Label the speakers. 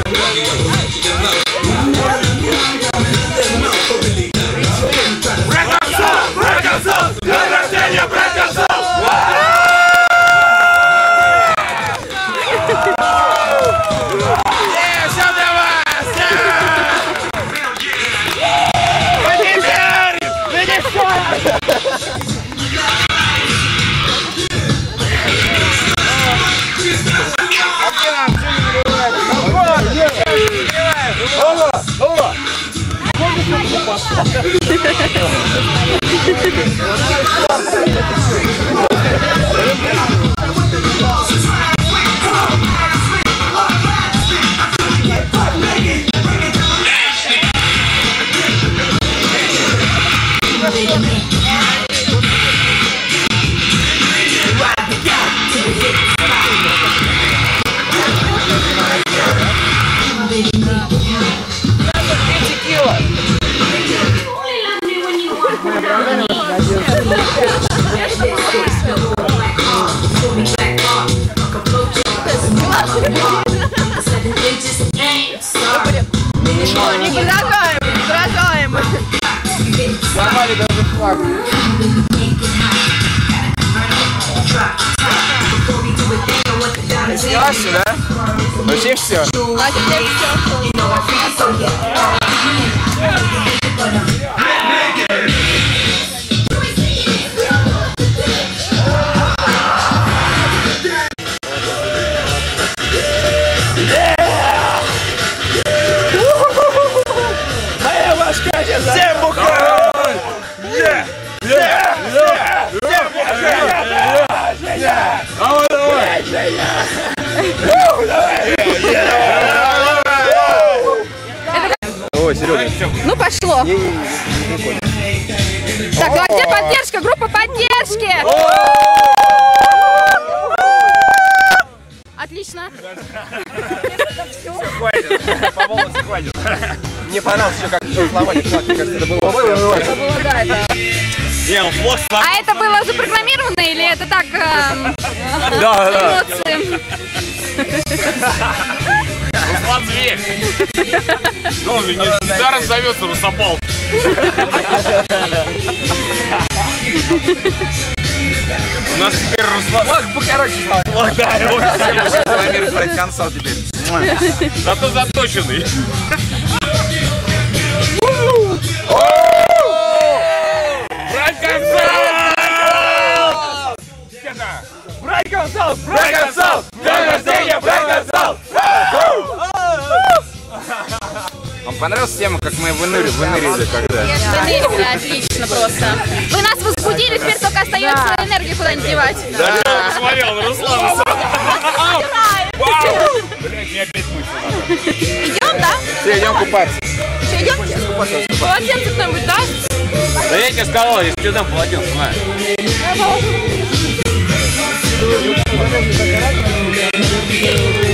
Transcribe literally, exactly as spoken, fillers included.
Speaker 1: BrightConsult! BrightConsult! День рождения BrightConsult!
Speaker 2: Не предлагаем, не предлагаем.
Speaker 3: Сломали даже флаг. Все, да? Вообще все?
Speaker 2: Вообще все.
Speaker 1: Всем бухай! Давай, давай!
Speaker 3: Ой, Серега.
Speaker 2: Ну пошло. Так, ну а где поддержка? Группа поддержки! Отлично.
Speaker 3: Хватит, по волосу хватит. Мне понравилось еще, как сломали флаг. Мне кажется, это было...
Speaker 2: Это было, да, это... А это было запрограммировано или это так... Э,
Speaker 1: Да, да.
Speaker 2: эмоции?
Speaker 1: Руслан зверь. Ну, он ведь недаром зовется Русопал. У нас теперь Руслан...
Speaker 3: Ох, покороче стал.
Speaker 1: Ох, да, его
Speaker 3: Рекламирует BrightConsult теперь.
Speaker 1: зато заточенный.
Speaker 3: BrightConsult! BrightConsult! День рождения BrightConsult! Вам понравилась тема, как мы вынырили, вынырили когда?
Speaker 2: Вынырили, отлично просто. Вы нас возбудили, теперь только остается энергию куда-нибудь девать.
Speaker 1: Да, я посмотрел на Руслана. Блять, мне опять мыться надо.
Speaker 2: Идем, да?
Speaker 3: Все, идем купаться.
Speaker 2: Все, идемте? Полотенце кто-нибудь даст?
Speaker 1: Да я тебе сказал, если что там полотенце, на.